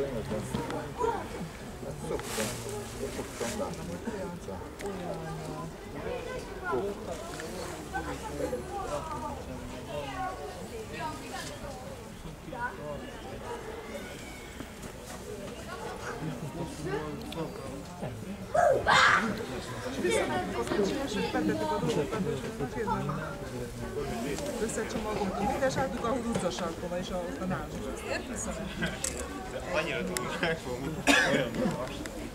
Szoktam látni. Betettük a dolgokat, és összecsomagoltunk minden, és álltuk a utcasarkon, és ott a nálunk. Azt visszament. Annyira túlság fogunk, olyan most.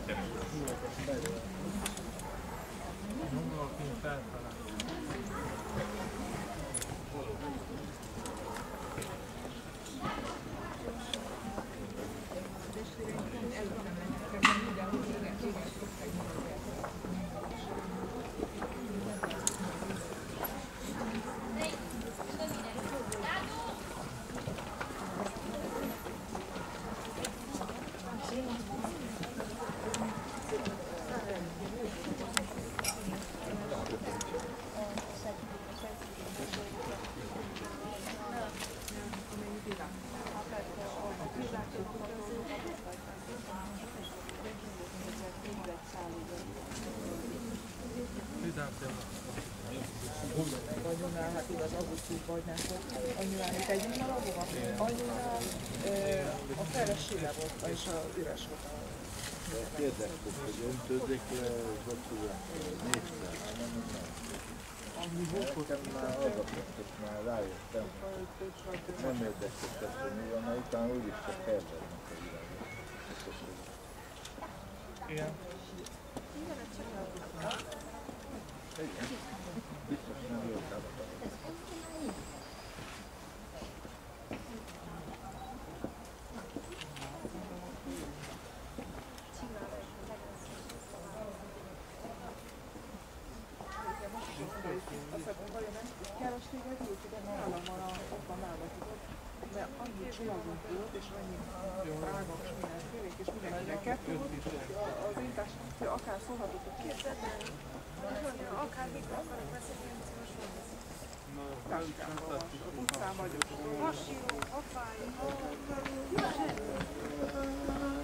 Anyunál, hát igaz, augusztusban, hogy nem volt. Anyunál, itt együtt alapova? Anyunál a felesége volt, és a üres volt a... Érdekes, hogy öntődik le, hogy tudják, néztem, nem volt. Már hallgatottak, már rájöttem. Nem érdekes, hogy mi van, mert utána úgyis csak kérdeznek a világot. Igen. Igen. Biztos nem jó kávat. Mert annyi csomagunk volt, és annyi ágak, és mindenfélék, és mindenkinek kettő volt, az intás, hogy akár szólhatott, hogy képzeld el, akár mit akarok beszélni, táskával, az utcán vagyok. Hasíró, apály,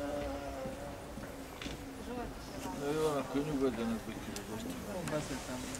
Jó, akkor nyugodjanak, hogy kívül most. Beszéltem.